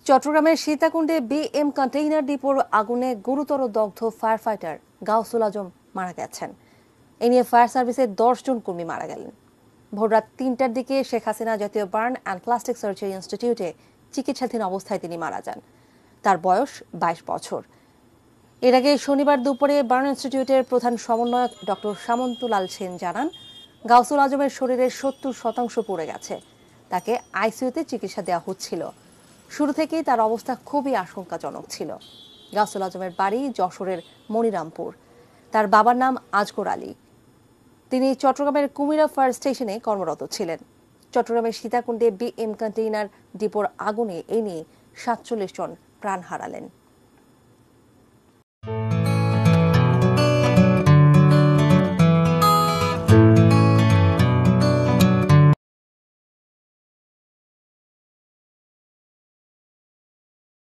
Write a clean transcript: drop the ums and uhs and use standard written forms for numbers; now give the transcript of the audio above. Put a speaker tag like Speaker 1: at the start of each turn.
Speaker 1: চট্টগ্রামের সীতাকুণ্ডে BM container ডিপোর আগুনে গুরুতর দগ্ধ ফায়ার ফাইটার গাউসুল আজম মারা গেছেন। এ নিয়ে ফায়ার সার্ভিসের 10 জন কর্মী মারা গেলেন। ভোররাত 3টার দিকে শেখ হাসিনা জাতীয় বার্ন অ্যান্ড প্লাস্টিক সার্জারি ইনস্টিটিউটে চিকিৎসাধীন অবস্থায় তিনি মারা যান। তার বয়স 22 বছর। এর আগে শনিবার দুপুরে বার্ন ইনস্টিটিউটের প্রধান সমন্বয়ক ডক্টর সামন্তলাল সেন জানান, গাউসুল আজমের শরীরের 70% পড়ে গেছে। তাকে আইসিইউতে চিকিৎসা দেওয়া হচ্ছিল। শুরু থেকেই তার অবস্থা খুবই আশঙ্কাজনক ছিল। গাউসুল আজমের বাড়ি যশোরের মনিরামপুর। তার বাবার নাম আজগর আলী। তিনি চট্টগ্রামের কুমিরা ফায়ার স্টেশনে কর্মরত ছিলেন। চট্টগ্রামের সীতাকুণ্ডে বিএম কন্টেইনার ডিপোর আগুনে এ নিয়ে 47 জন প্রাণ হারালেন।